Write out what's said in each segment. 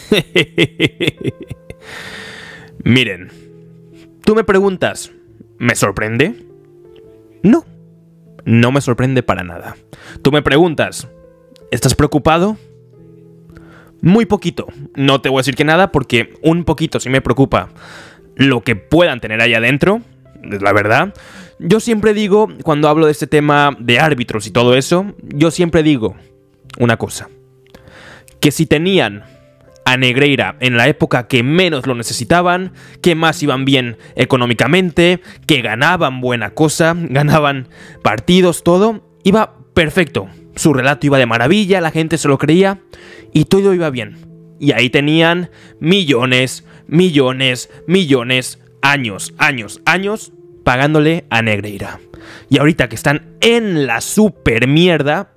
Miren, tú me preguntas, ¿me sorprende? No, no me sorprende para nada. Tú me preguntas, ¿estás preocupado? Muy poquito. No te voy a decir que nada porque un poquito sí me preocupa lo que puedan tener ahí adentro, es la verdad. Yo siempre digo, cuando hablo de este tema de árbitros y todo eso, yo siempre digo una cosa. Que si tenían a Negreira en la época que menos lo necesitaban, que más iban bien económicamente, que ganaban buena cosa, ganaban partidos, todo, iba perfecto. Su relato iba de maravilla, la gente se lo creía y todo iba bien. Y ahí tenían millones, millones, millones, años pagándole a Negreira. Y ahorita que están en la super mierda,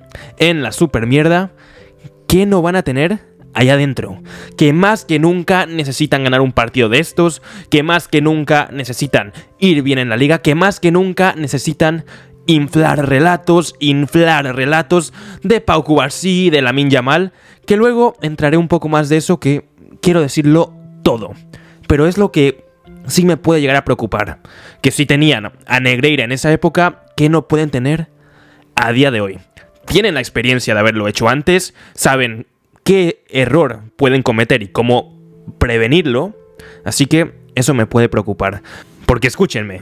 ¿qué no van a tener allá adentro? Que más que nunca necesitan ganar un partido de estos, que más que nunca necesitan ir bien en la liga, que más que nunca necesitan inflar relatos de Pau Cubarsí, de Lamine Yamal, que luego entraré un poco más de eso, que quiero decirlo todo. Pero es lo que sí me puede llegar a preocupar, que si tenían a Negreira en esa época, ¿qué no pueden tener a día de hoy? Tienen la experiencia de haberlo hecho antes, saben qué error pueden cometer y cómo prevenirlo, así que eso me puede preocupar. Porque escúchenme,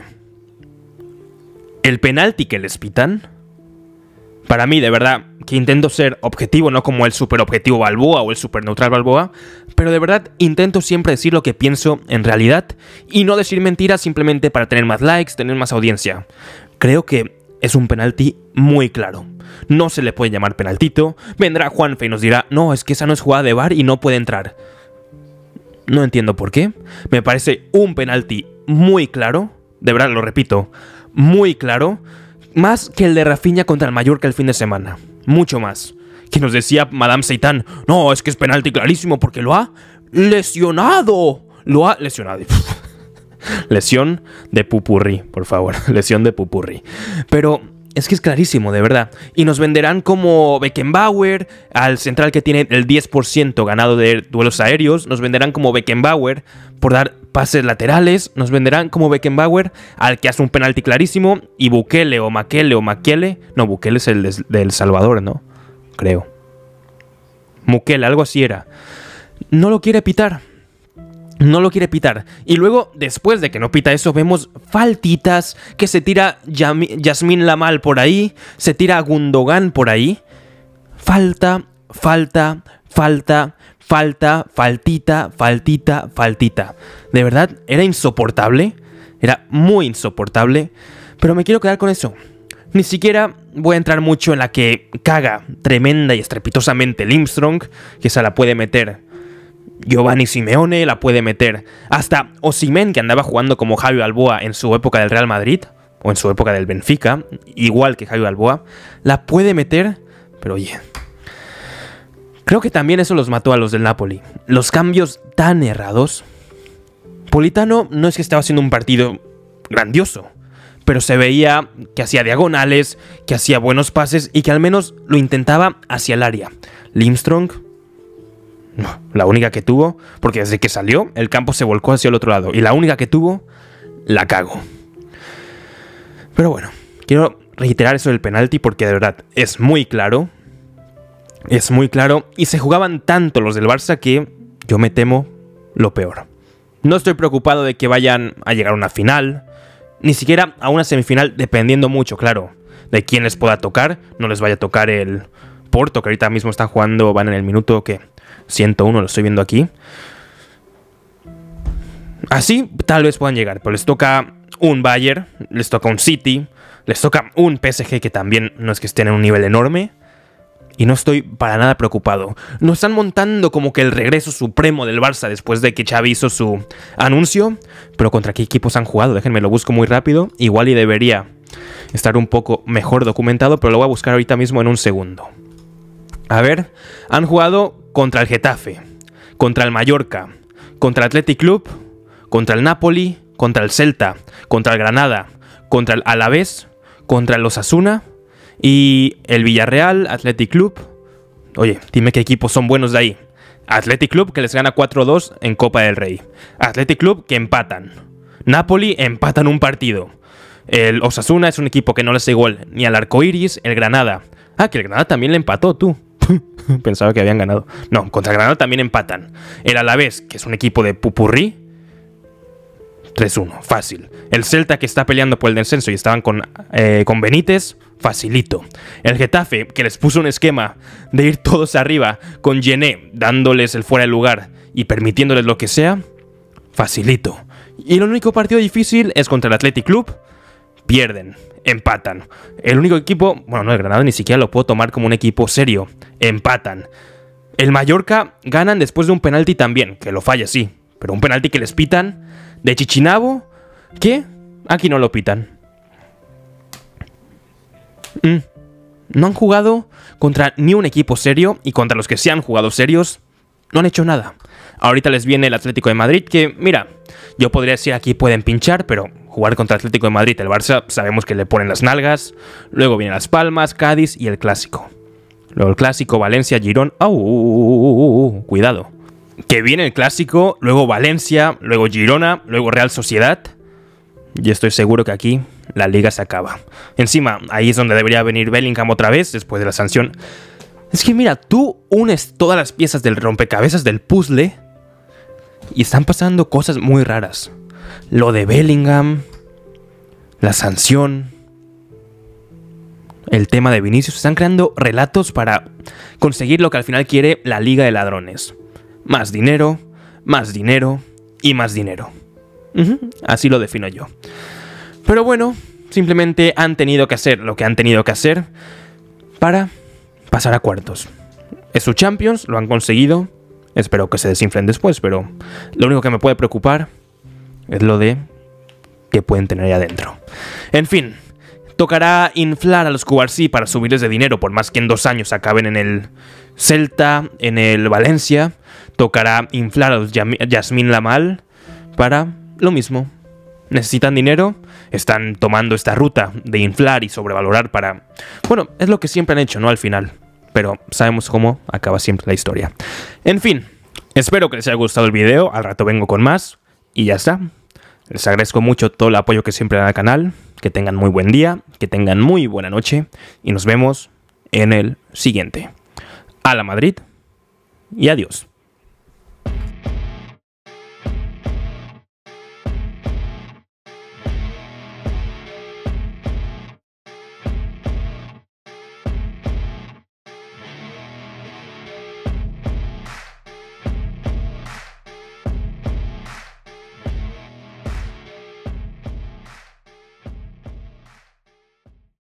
el penalti que les pitan, para mí de verdad que intento ser objetivo, no como el super objetivo Balboa o el super neutral Balboa, pero de verdad intento siempre decir lo que pienso en realidad y no decir mentiras simplemente para tener más likes, tener más audiencia. Creo que es un penalti muy claro. No se le puede llamar penaltito. Vendrá Juanfe y nos dirá, no, es que esa no es jugada de VAR y no puede entrar. No entiendo por qué. Me parece un penalti muy claro. De verdad, lo repito, muy claro. Más que el de Rafinha contra el Mallorca el fin de semana. Mucho más. Que nos decía Madame Seitan, no, es que es penalti clarísimo porque lo ha lesionado. Lo ha lesionado. Lesión de pupurrí, por favor. Lesión de pupurrí. Pero es que es clarísimo, de verdad. Y nos venderán como Beckenbauer, al central que tiene el 10% ganado de duelos aéreos. Nos venderán como Beckenbauer por dar pases laterales. Nos venderán como Beckenbauer al que hace un penalti clarísimo. Y Bukele o Maquiele. No, Bukele es el de El Salvador, ¿no? Creo. Mukele, algo así era. No lo quiere pitar. No lo quiere pitar. Y luego, después de que no pita eso, vemos faltitas, que se tira Yasmín Lamal por ahí, se tira Gundogan por ahí. Faltita, faltita. De verdad, era insoportable. Era muy insoportable. Pero me quiero quedar con eso. Ni siquiera voy a entrar mucho en la que caga tremenda y estrepitosamente Limstrong, que se la puede meter Giovanni Simeone, la puede meter hasta Osimhen, que andaba jugando como Javi Balboa en su época del Real Madrid, o en su época del Benfica, igual que Javi Balboa, la puede meter, pero oye, creo que también eso los mató a los del Napoli. Los cambios tan errados. Politano no es que estaba haciendo un partido grandioso, pero se veía que hacía diagonales, que hacía buenos pases y que al menos lo intentaba hacia el área. Limstrong, no, la única que tuvo, porque desde que salió el campo se volcó hacia el otro lado, y la única que tuvo, la cago. Pero bueno, quiero reiterar eso del penalti porque de verdad es muy claro. Es muy claro y se jugaban tanto los del Barça que yo me temo lo peor. No estoy preocupado de que vayan a llegar a una final, ni siquiera a una semifinal, dependiendo mucho, claro, de quién les pueda tocar. No les vaya a tocar el Porto, que ahorita mismo están jugando, van en el minuto que 101, lo estoy viendo aquí. Así tal vez puedan llegar, pero les toca un Bayern, les toca un City, les toca un PSG que también no es que estén en un nivel enorme. Y no estoy para nada preocupado. Nos están montando como que el regreso supremo del Barça después de que Xavi hizo su anuncio. Pero ¿contra qué equipos han jugado? Déjenme, lo busco muy rápido. Igual y debería estar un poco mejor documentado, pero lo voy a buscar ahorita mismo en un segundo. A ver, han jugado contra el Getafe, contra el Mallorca, contra el Athletic Club, contra el Napoli, contra el Celta, contra el Granada, contra el Alavés, contra el Osasuna y el Villarreal, Athletic Club. Oye, dime qué equipos son buenos de ahí. Athletic Club que les gana 4-2 en Copa del Rey. Athletic Club que empatan. Napoli empatan un partido. El Osasuna es un equipo que no le hace gol ni al Arcoiris. El Granada. Ah, que el Granada también le empató, tú. Pensaba que habían ganado. No, contra el Granada también empatan. El Alavés, que es un equipo de pupurrí. 3-1, fácil. El Celta, que está peleando por el descenso y estaban con Benítez, facilito. El Getafe, que les puso un esquema de ir todos arriba con Gené, dándoles el fuera de lugar y permitiéndoles lo que sea, facilito. Y el único partido difícil es contra el Athletic Club. Pierden, empatan. El único equipo, bueno, no, el Granada ni siquiera lo puedo tomar como un equipo serio. Empatan. El Mallorca ganan después de un penalti también, que lo falla, sí, pero un penalti que les pitan de Chichinabo, ¿qué? Aquí no lo pitan. No han jugado contra ni un equipo serio, y contra los que sí han jugado serios, no han hecho nada. Ahorita les viene el Atlético de Madrid, que, mira, yo podría decir aquí pueden pinchar, pero jugar contra el Atlético de Madrid, el Barça, sabemos que le ponen las nalgas. Luego vienen Las Palmas, Cádiz y el Clásico. Luego el Clásico, Valencia, Girón. Cuidado. Que viene el Clásico, luego Valencia, luego Girona, luego Real Sociedad. Y estoy seguro que aquí la liga se acaba. Encima, ahí es donde debería venir Bellingham otra vez, después de la sanción. Es que mira, tú unes todas las piezas del rompecabezas del puzzle y están pasando cosas muy raras. Lo de Bellingham, la sanción, el tema de Vinicius. Están creando relatos para conseguir lo que al final quiere la Liga de Ladrones. Más dinero y más dinero. Así lo defino yo. Pero bueno, simplemente han tenido que hacer lo que han tenido que hacer para pasar a cuartos. Es su Champions, lo han conseguido. Espero que se desinflen después, pero lo único que me puede preocupar es lo de que pueden tener ahí adentro. En fin, tocará inflar a los Cubarsí para subirles de dinero, por más que en 2 años acaben en el Celta, en el Valencia. Tocará inflar a los Yasmín Lamal para lo mismo. Necesitan dinero, están tomando esta ruta de inflar y sobrevalorar para... Bueno, es lo que siempre han hecho, ¿no? Al final. Pero sabemos cómo acaba siempre la historia. En fin, espero que les haya gustado el video. Al rato vengo con más. Y ya está. Les agradezco mucho todo el apoyo que siempre dan al canal. Que tengan muy buen día, que tengan muy buena noche. Y nos vemos en el siguiente. A la Madrid y adiós.